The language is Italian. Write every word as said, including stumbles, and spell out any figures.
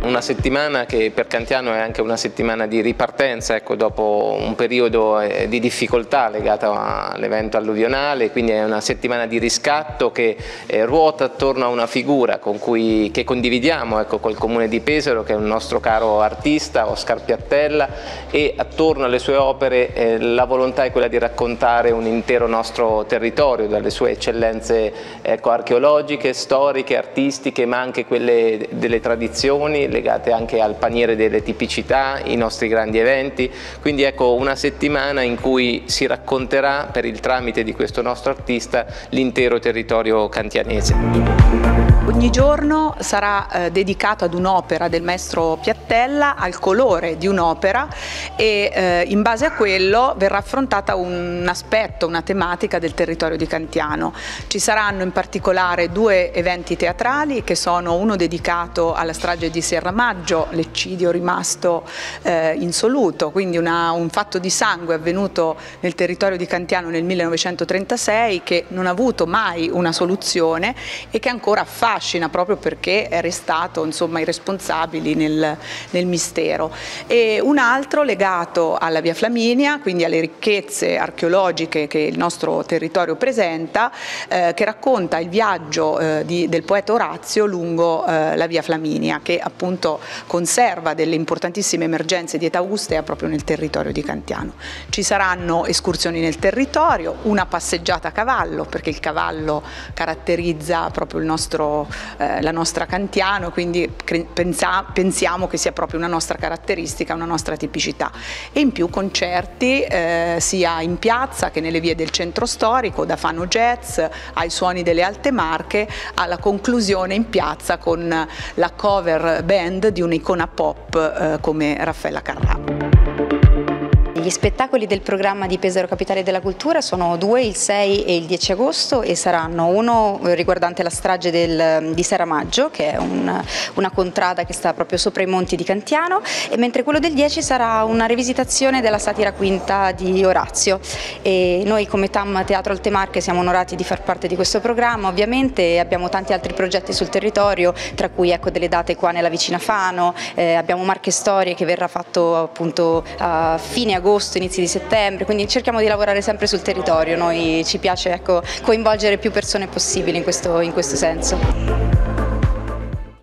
una settimana che per Cantiano è anche una settimana di ripartenza, ecco, dopo un periodo eh, di difficoltà legato all'evento alluvionale, quindi è una settimana di riscatto che eh, ruota attorno a una figura con cui, che condividiamo, ecco, col Comune di Pesaro, che è un nostro caro artista, Oscar Piattella, e attorno alle sue opere eh, la volontà è quella di raccontare un intero nostro territorio, dalle sue eccellenze ecco, archeologiche, storiche, artistiche, ma anche quelle delle tradizioni legate anche al paniere delle tipicità, i nostri grandi eventi. Quindi ecco una settimana in cui si racconterà per il tramite di questo nostro artista l'intero territorio cantianese. Ogni giorno sarà eh, dedicato ad un'opera del maestro Piattella, al colore di un'opera, e eh, in base a quello verrà affrontata un aspetto, una tematica del territorio di Cantiano. Ci saranno in particolare due eventi teatrali, che sono uno dedicato alla strage di Serramaggio, l'eccidio rimasto eh, insoluto, quindi una, un fatto di sangue avvenuto nel territorio di Cantiano nel millenovecentotrentasei, che non ha avuto mai una soluzione e che ancora affascina proprio perché è restato, insomma, i responsabili nel, nel mistero. E un altro legato alla Via Flaminia, quindi alle ricchezze archeologiche che il nostro territorio presenta, eh, che racconta il viaggio eh, di, del poeta Orazio lungo eh, la Via Flaminia, che appunto conserva delle importantissime emergenze di età augustea proprio nel territorio di Cantiano. Ci saranno escursioni nel territorio, una passeggiata a cavallo, perché il cavallo caratterizza proprio il nostro Eh, la nostra Cantiano, quindi pensa, pensiamo che sia proprio una nostra caratteristica, una nostra tipicità, e in più concerti eh, sia in piazza che nelle vie del centro storico, da Fano Jazz ai suoni delle Alte Marche, alla conclusione in piazza con la cover band di un'icona pop eh, come Raffaella Carrà. Gli spettacoli del programma di Pesaro Capitale della Cultura sono due, il sei e il dieci agosto, e saranno uno riguardante la strage del, di Serramaggio, che è un, una contrada che sta proprio sopra i monti di Cantiano, e mentre quello del dieci sarà una rivisitazione della satira quinta di Orazio. E noi come T A M Teatro Alte Marche siamo onorati di far parte di questo programma, ovviamente, e abbiamo tanti altri progetti sul territorio, tra cui ecco, delle date qua nella vicina Fano, eh, abbiamo Marche Storie che verrà fatto appunto a fine agosto, inizi di settembre, quindi cerchiamo di lavorare sempre sul territorio. Noi ci piace ecco, coinvolgere più persone possibili in questo, in questo senso.